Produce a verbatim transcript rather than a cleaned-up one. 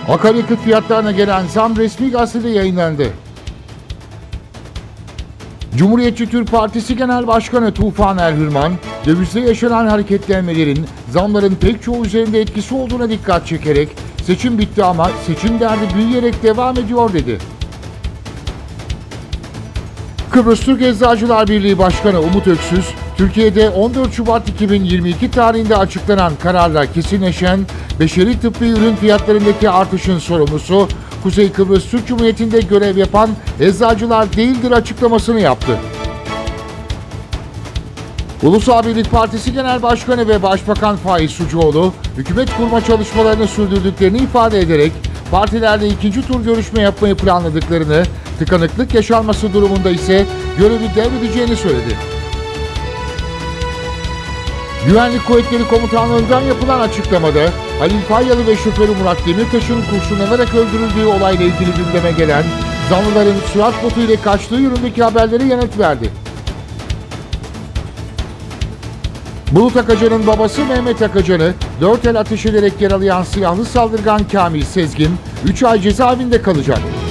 Akaryakıt fiyatlarına gelen zam resmi gazetede yayınlandı. Cumhuriyetçi Türk Partisi Genel Başkanı Tufan Erhürman, dövizde yaşanan hareketlenmelerin zamların pek çoğu üzerinde etkisi olduğuna dikkat çekerek seçim bitti ama seçim derdi büyüyerek devam ediyor dedi. Kıbrıs Türk Eczacılar Birliği Başkanı Umut Öksüz, Türkiye'de on dört Şubat iki bin yirmi iki tarihinde açıklanan kararla kesinleşen beşeri tıbbi ürün fiyatlarındaki artışın sorumlusu Kuzey Kıbrıs Türk Cumhuriyeti'nde görev yapan eczacılar değildir açıklamasını yaptı. Ulusal Birlik Partisi Genel Başkanı ve Başbakan Faiz Sucuoğlu, hükümet kurma çalışmalarını sürdürdüklerini ifade ederek partilerle ikinci tur görüşme yapmayı planladıklarını, tıkanıklık yaşanması durumunda ise görevi devredeceğini söyledi. Güvenlik Kuvvetleri Komutanlığı'ndan yapılan açıklamada Halil Fayyalı ve şoförü Murat Demirtaş'ın kurşunlanarak öldürüldüğü olayla ilgili gündeme gelen zanlıların sürat botu ile kaçtığı yönündeki haberlere yanıt verdi. Bulut Akacan'ın babası Mehmet Akacan'ı dört el ateş ederek yaralayan silahlı saldırgan Kamil Sezgin üç ay cezaevinde kalacak.